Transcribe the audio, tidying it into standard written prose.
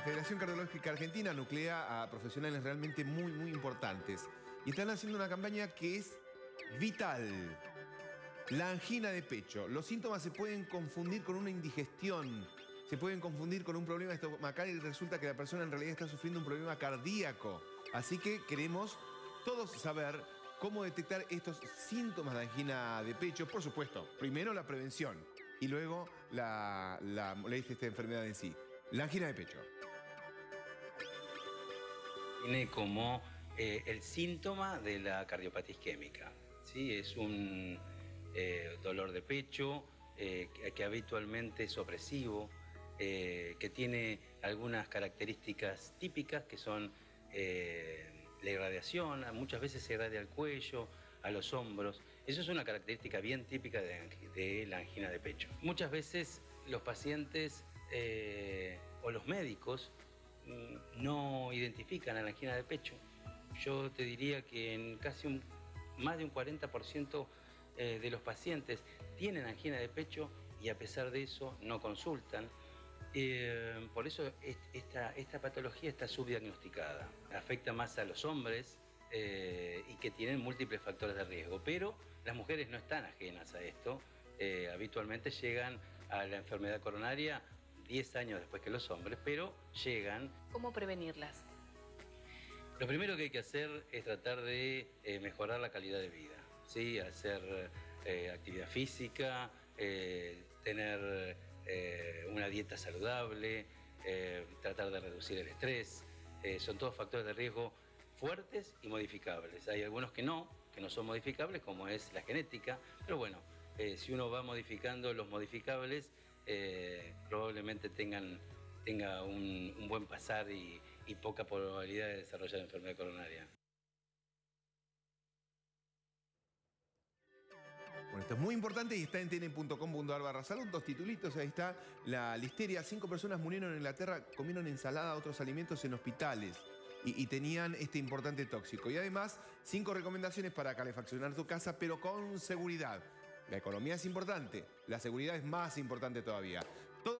Federación Cardiológica Argentina nuclea a profesionales realmente muy importantes. Y están haciendo una campaña que es vital. La angina de pecho. Los síntomas se pueden confundir con una indigestión, se pueden confundir con un problema estomacal y resulta que la persona en realidad está sufriendo un problema cardíaco. Así que queremos todos saber cómo detectar estos síntomas de angina de pecho. Por supuesto, primero la prevención y luego la molestia de esta enfermedad en sí. La angina de pecho. Tiene como el síntoma de la cardiopatía isquémica, ¿sí? Es un dolor de pecho que habitualmente es opresivo, que tiene algunas características típicas que son la irradiación, muchas veces se irradia al cuello, a los hombros. Eso es una característica bien típica de la angina de pecho. Muchas veces los pacientes o los médicos no identifican a la angina de pecho. Yo te diría que en casi más de un 40% de los pacientes tienen angina de pecho y a pesar de eso no consultan. Por eso esta patología está subdiagnosticada. Afecta más a los hombres y que tienen múltiples factores de riesgo, pero las mujeres no están ajenas a esto. Habitualmente llegan a la enfermedad coronaria 10 años después que los hombres, pero llegan. ¿Cómo prevenirlas? Lo primero que hay que hacer es tratar de mejorar la calidad de vida, ¿sí? Hacer actividad física, tener una dieta saludable, tratar de reducir el estrés. Son todos factores de riesgo fuertes y modificables. Hay algunos que no son modificables, como es la genética, pero bueno, si uno va modificando los modificables, probablemente tenga un buen pasar y poca probabilidad de desarrollar enfermedad coronaria. Bueno, esto es muy importante y está en tn.com.ar/salud. Dos titulitos, ahí está. La listeria. 5 personas murieron en Inglaterra, comieron ensalada, otros alimentos en hospitales y tenían este importante tóxico. Y además, 5 recomendaciones para calefaccionar tu casa, pero con seguridad. La economía es importante, la seguridad es más importante todavía.